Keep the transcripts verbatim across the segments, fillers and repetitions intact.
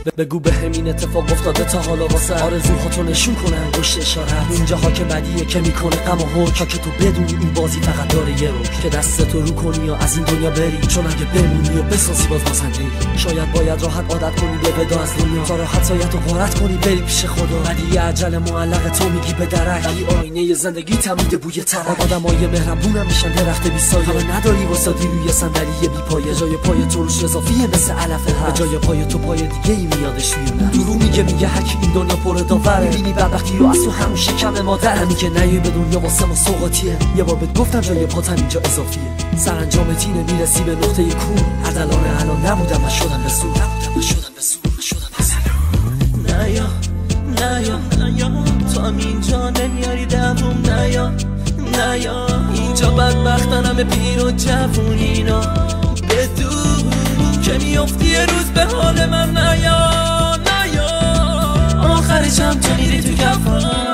بگو به همین اتفاق افتاده تا حالا واسه آرزوهاتو نشون کنه انگشت اشارت. اینجاها که بدیه که میکنه غم و حک، که تو بدونی این بازی فقط داره یه روک، که دستتو رو کنی یا از این دنیا بری، چون اگه بمونی و بسازی باز بازندی. شاید باید راحت عادت کنی به ودا از دنیا، تا راحت سایتو غارت کنی بری پیش خدا. بدیه عجل معلق تو میگی به درک، ولی آینه زندگی تمیده بوی ترک. آدمای مهربونم میشن درخت بی سایه، همه نداری واسادی روی صندلی بی پایه. جای پای تو روش اضافیه مثل علف هست، جای پای تو پای دیگه ای میادش روی من. درو میگه میگه هرکی این دنیا پر داوره، میبینی بدبختی و از تو همون شکم مادر. همین که نیای به دنیا واسه ما سوغاتیه، یه بار بهت گفتم جای پاتم اینجا اضافیه. سرانجام تینه میرسی به نقطه کور، عدلانه الان نبودم و شدم به سور، نبودم و شدم به سور، شدم به سور. نیا نیا نیا تو هم اینجا نمیاری دووم. نیا نیا اینجا بدبختنم پیر و جوون، اینا بدون که میافتی یه روز به حال من. نیا نیا آخرش هم تو میری تو کفان.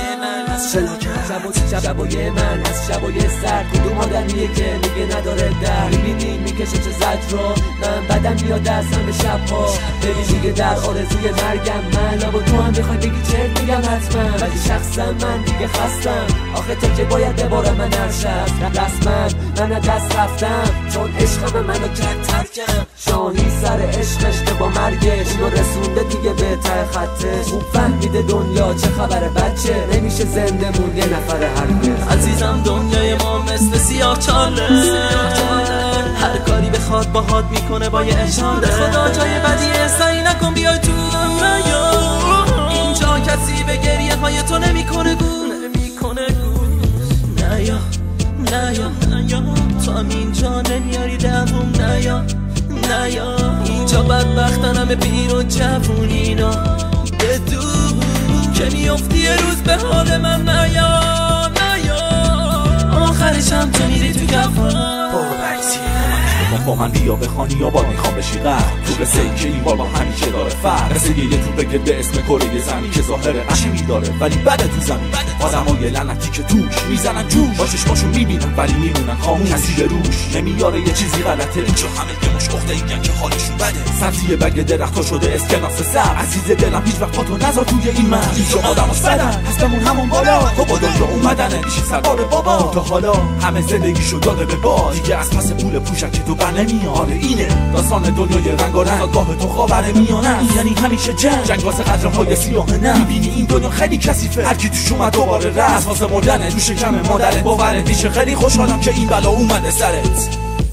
شبای شبای من از شبای سر، کدوم آدمیه که میگه نداره در. میبینی میکشه چه زد رو، من بدم میاد دستم به شبها. ببین میگه در آرزوی مرگم من، و تو هم بخوای بگی چرت میگم حتما. ولی شخصا من دیگه خستم، آخه تو که باید بباره من هر شب. رسما من دست رفتم، چون عشقم منو کرد ترکم. شاهی سر عشقش که با مرگش اونو رسونده دیگه به ته خطش. خوب فهمیده دنیا چه خبره بچه، نمیشه زنده مون یه نفر هرگز. عزیزم دنیای ما مثل سیاه چاله، هر کاری بخواد باهات میکنه با یه اشاره. خدا جای بدی سعی نکن بیای تو. نیا اینجا کسی به گریه های تو نمیکنه گو، نمیکنه گو. نیا نیا نیا تو هم اینجا نمیاری دووم. نیا نیا اینجا بدبختنم پیر و جوون، اینا بدون که میافتی یه روز به حال من. نیا نیا آخرش هم تو میری تو کفان. با من بیا بخوانی یا با میخوام بشی قهر. تو قصه ای که این بار با همیشه داره فرق. قصه یه تو بگه به اسم کره زمین، که ظاهر قشنگی داره ولی بده تو زمین. آدمای لعنتی که توش میزنن جوش، با چشماشون میبینن ولی میمونن خاموش. کسی به روش نمیاره یه چیزی غلطه، اینجا همه یه مش عقده ایگن که حالشون بده. سبزی بگ درختا شده اسکناس سر. عزیز دلم هیچ وقت پاتو نذار توی این من. اینجا آدماش بدن هست بمون همون بالا، تو با دنیا اومدنه میشی سوار بابا. تا حالا همه زندگیشو داده به باد، دیگه از پس پول پوشک که تو بر نمیاره. اینه داستان دنیای رنگ و رنگ، گاه تو خاور میانه. یعنی همیشه جنگ جنگ واسه قدرهای سیاه. نه میبینی این دنیا خیلی کثیفه، هر کی توش اومد دوباره رفت. واسه مردنه تو شکم مادرت باورت میشه. خیلی خوشحالم که این بلا اومده سرت.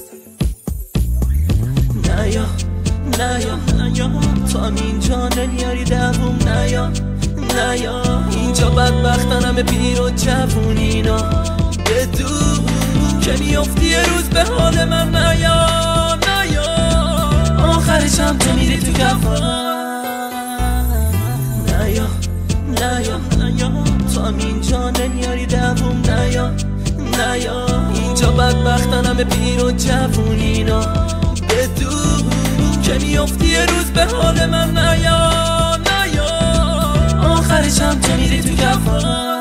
نیا نیا نیا تو هم اینجا نمیاری دووم. نیا نیا اینجا بدبختنم پیر و جوون، اینا بدون که میافتی یه روز به حال من. نیا نیا آخرش هم تو میری تو کفان. نیا نیا نیا تو هم اینجا نمیاری دووم. نیا نیا اینجا بدبختنم پیر و جوون، اینا بدون که میافتی یه روز به حال من. نیا نیا آخرش هم تو میری تو کفان.